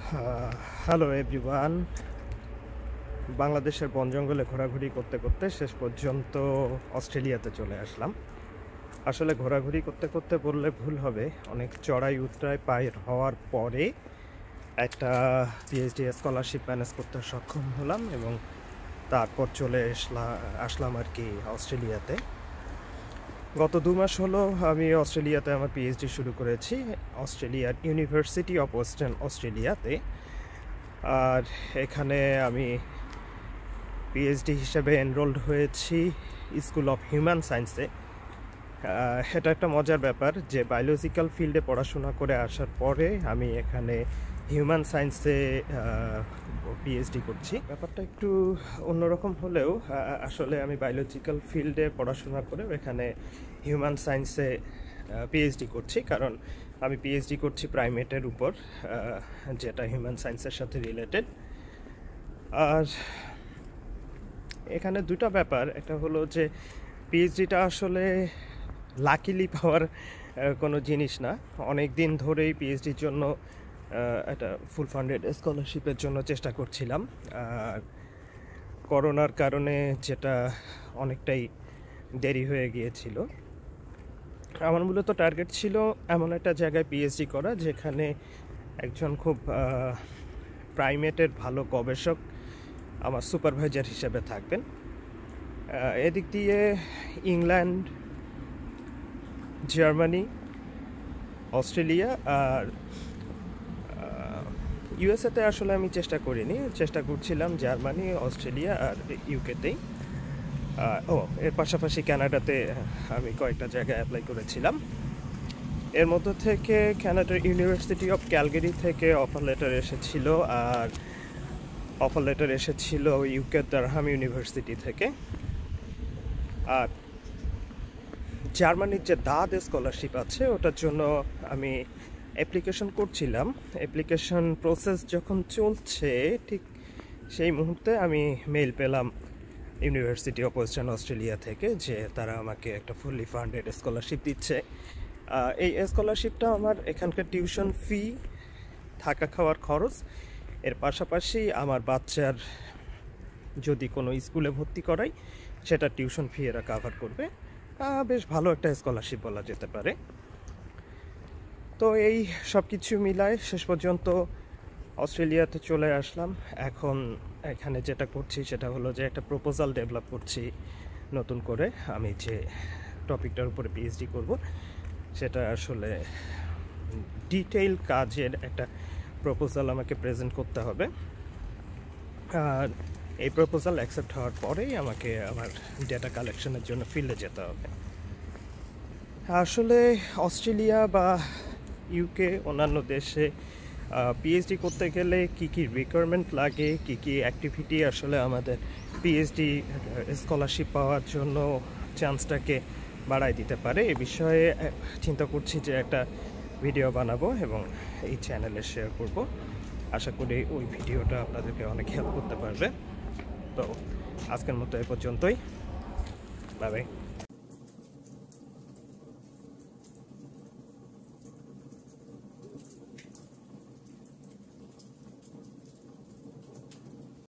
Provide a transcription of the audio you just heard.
Hello everyone. বাংলাদেশের বন জঙ্গলে ঘোরাঘুরি করতে করতে শেষ পর্যন্ত অস্ট্রেলিয়াতে চলে আসলাম। আসলে ঘোরাঘুরি করতে করতে বললে ভুল হবে, অনেক চড়াই উতরাই পার হওয়ার পরে একটা পিএইচডি স্কলারশিপ ম্যানেজ করতে সক্ষম হলাম এবং তারপর চলে আসলাম আর কি অস্ট্রেলিয়াতে। গত 2 মাস হলো আমি অস্ট্রেলিয়াতে আমার পিএইচডি শুরু করেছি, অস্ট্রেলিয়ার ইউনিভার্সিটি অফ ওয়েস্টার্ন অস্ট্রেলিয়াতে। আর এখানে আমি পিএইচডি হিসেবে এনরোলড হয়েছি স্কুল অফ হিউম্যান সায়েন্সে। এটা একটা মজার ব্যাপার যে বায়োলজিক্যাল ফিল্ডে পড়াশোনা করে আসার পরে আমি এখানে হিউম্যান সায়েন্সে পিএইচডি করছি। ব্যাপারটা একটু অন্যরকম হলেও আসলে আমি বায়োলজিক্যাল ফিল্ডে পড়াশোনা করে এখানে হিউম্যান সায়েন্সে পিএইচডি করছি, কারণ আমি পিএইচডি করছি প্রাইমেটের উপর, যেটা হিউম্যান সায়েন্সের সাথে রিলেটেড। আর এখানে দুটো ব্যাপার, একটা হলো যে পিএইচডিটা আসলে লাকিলি পাওয়ার কোনো জিনিস না। অনেক দিন ধরেই পিএইচডির জন্য একটা ফুল ফান্ডেড স্কলারশিপের জন্য চেষ্টা করছিলাম। আর করোনার কারণে যেটা অনেকটাই দেরি হয়ে গিয়েছিল। আমার মূলত টার্গেট ছিল এমন একটা জায়গায় পিএইচডি করা যেখানে একজন খুব প্রাইমেটের ভালো গবেষক আমার সুপারভাইজার হিসেবে থাকবেন। এদিক দিয়ে ইংল্যান্ড, জার্মানি, অস্ট্রেলিয়া আর ইউএসএতে আসলে আমি চেষ্টা করছিলাম জার্মানি, অস্ট্রেলিয়া আর ইউকেতেই। এর পাশাপাশি কানাডাতে আমি কয়েকটা জায়গায় অ্যাপ্লাই করেছিলাম। এর মধ্যে থেকে কানাডার ইউনিভার্সিটি অফ ক্যালগারি থেকে অফার লেটার এসেছিল, আর অফার লেটার এসেছিল ইউকে ডারহাম ইউনিভার্সিটি থেকে। আর জার্মানির যে দাদ স্কলারশিপ আছে ওটার জন্য আমি অ্যাপ্লিকেশন করছিলাম। অ্যাপ্লিকেশন প্রসেস যখন চলছে ঠিক সেই মুহূর্তে আমি মেইল পেলাম ইউনিভার্সিটি অফ ওয়েস্টার্ন অস্ট্রেলিয়া থেকে যে তারা আমাকে একটা ফুললি ফান্ডেড স্কলারশিপ দিচ্ছে। এই স্কলারশিপটা আমার এখানকার টিউশন ফি, থাকা খাওয়ার খরচ, এর পাশাপাশি আমার বাচ্চার যদি কোনো স্কুলে ভর্তি করাই সেটা টিউশন ফি এরা কাভার করবে। বেশ ভালো একটা স্কলারশিপ বলা যেতে পারে। তো এই সব কিছু মিলায় শেষ পর্যন্ত অস্ট্রেলিয়াতে চলে আসলাম। এখন এখানে যেটা করছি সেটা হলো যে একটা প্রপোজাল ডেভেলপ করছি নতুন করে। আমি যে টপিকটার উপরে পিএইচডি করব সেটা আসলে ডিটেইল কাজের একটা প্রপোজাল আমাকে প্রেজেন্ট করতে হবে। আর এই প্রপোজাল অ্যাকসেপ্ট হওয়ার পরেই আমাকে আমার ডেটা কালেকশনের জন্য ফিল্ডে যেতে হবে। আসলে অস্ট্রেলিয়া বা ইউকে অন্যান্য দেশে পিএইচডি করতে গেলে কি কি রিকোয়ারমেন্ট লাগে, কি কি অ্যাক্টিভিটি আসলে আমাদের পিএইচডি স্কলারশিপ পাওয়ার জন্য চান্সটাকে বাড়ায় দিতে পারে, এ বিষয়ে চিন্তা করছি যে একটা ভিডিও বানাবো এবং এই চ্যানেলে শেয়ার করব। আশা করি ওই ভিডিওটা আপনাদেরকে অনেক হেল্প করতে পারবে। তো আজকের মতো এ পর্যন্তই। Bye by.